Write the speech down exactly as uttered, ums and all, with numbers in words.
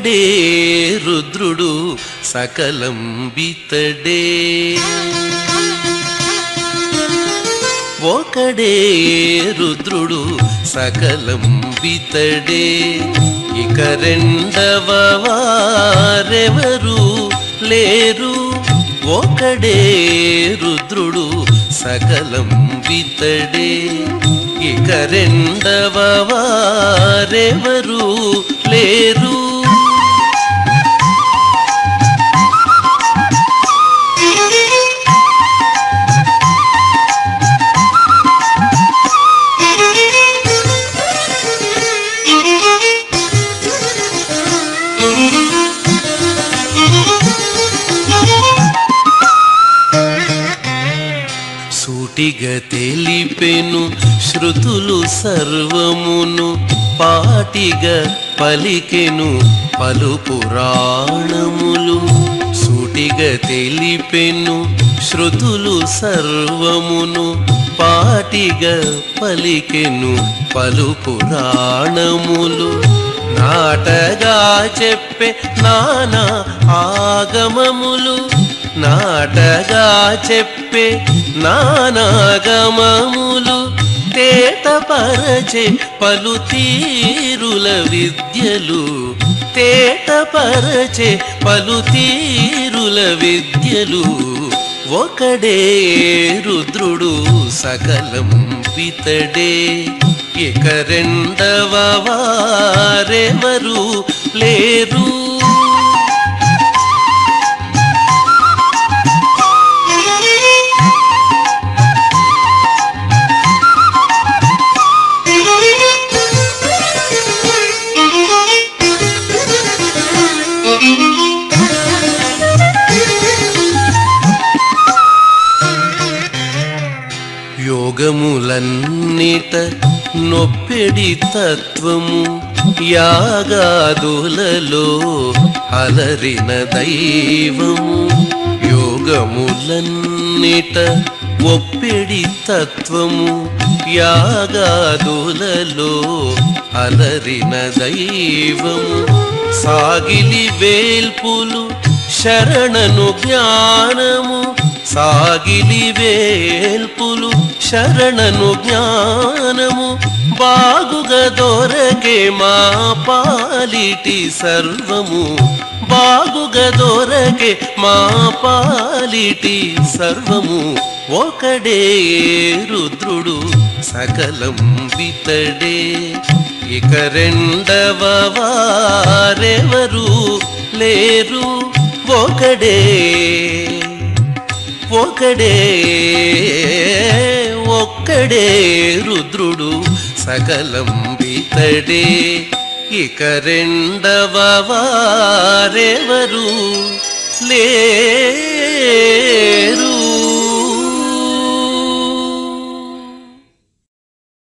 ఒకడే రుద్రుడు సకలం బితడే ఒకడే రుద్రుడు సకలం బితడే ఇక రెండవ వారెవరు లేరు ఒకడే రుద్రుడు సకలం బితడే ఇక రెండవ వారెవరు లేరు సూటిగా తెలిపెను శృతులు సర్వమును పాటిగా పలికెను పలు పురాణములు సూటిగా తెలిపెను శృతులు సర్వమును పాటిగా పలికెను పలు పురాణములు నాటగా చెప్పే నానా ఆగమములు నాటగా చెప్పే నానాగమములు తేటపరచే పలు తీరుల విద్యలు తేటపరచే పలు తీరుల విద్యలు ఒకడే రుద్రుడు సకలం బితడే ఇక రెండవ వారెవరు లేరు యోగములన్నిట నొప్పెడి తత్వము యాగాదులలో అలరిన దైవము యోగములన్నిట ఒప్పెడి తత్వము యాగాదులలో అలరిన దైవము సాగిలి వేల్పులు శరణను జ్ఞానము సాగిలి వేల్పులు శరణను జ్ఞానము బాగుగా దొరకే మా పాలిటి సర్వము బాగుగా దొరకే మా పాలిటి సర్వము ఒకడే రుద్రుడు సకలం బితడే ఇక రెండవ వారెవరు లేరు ఒకడే ఒకడే ఒక్కడే రుద్రుడు సకలం బితడే ఇక రెండవ వారెవరు లేరు